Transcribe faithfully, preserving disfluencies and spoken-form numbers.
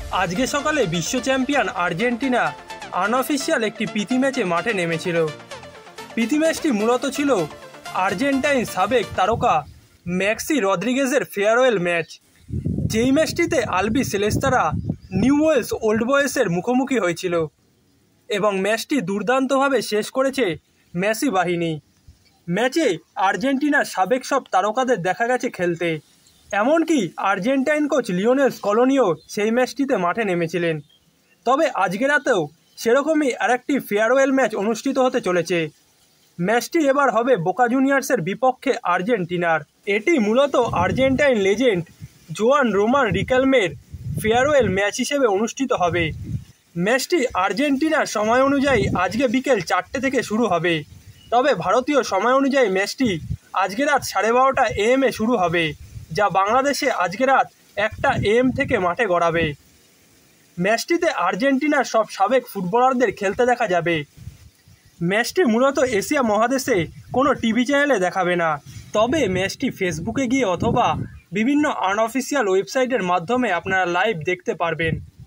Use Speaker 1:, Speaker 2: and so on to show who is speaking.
Speaker 1: আজকে সকালে বিশ্ব চ্যাম্পিয়ন আর্জেন্টিনা আনঅফিসিয়াল একটি প্রীতি ম্যাচে মাঠে নেমেছিল। প্রীতি ম্যাচটি মূলত ছিল আর্জেন্টাইন সাবেক তারকা ম্যাক্সি রদ্রিগেজের ফেয়ারওয়েল ম্যাচ। যেই ম্যাচটিতে আলবি সেলেস্তারা নিউ ওয়েলস ওল্ড বয়েসের মুখোমুখি হয়েছিল এবং ম্যাচটি দুর্দান্তভাবে শেষ করেছে মেসি বাহিনী। ম্যাচে আর্জেন্টিনার সাবেক সব তারকাদের দেখা গেছে খেলতে, এমনকি আর্জেন্টাইন কোচ লিওনেল স্কলোনিও সেই ম্যাচটিতে মাঠে নেমেছিলেন। তবে আজকে রাতেও সেরকমই আরেকটি ফেয়ারওয়েল ম্যাচ অনুষ্ঠিত হতে চলেছে। ম্যাচটি এবার হবে বোকা জুনিয়র্সের বিপক্ষে আর্জেন্টিনার। এটি মূলত আর্জেন্টাইন লেজেন্ড জোয়ান রোমান রিকেলমের ফেয়ারওয়েল ম্যাচ হিসেবে অনুষ্ঠিত হবে। ম্যাচটি আর্জেন্টিনার সময় অনুযায়ী আজকে বিকেল চারটে থেকে শুরু হবে। তবে ভারতীয় সময় অনুযায়ী ম্যাচটি আজকে রাত সাড়ে বারোটা এএম এ শুরু হবে, যা বাংলাদেশে আজকে রাত একটা এএম থেকে মাঠে গড়াবে। ম্যাচটিতে আর্জেন্টিনার সব সাবেক ফুটবলারদের খেলতে দেখা যাবে। ম্যাচটি মূলত এশিয়া মহাদেশে কোনো টিভি চ্যানেলে দেখাবে না, তবে ম্যাচটি ফেসবুকে গিয়ে অথবা বিভিন্ন আনঅফিসিয়াল ওয়েবসাইটের মাধ্যমে আপনারা লাইভ দেখতে পারবেন।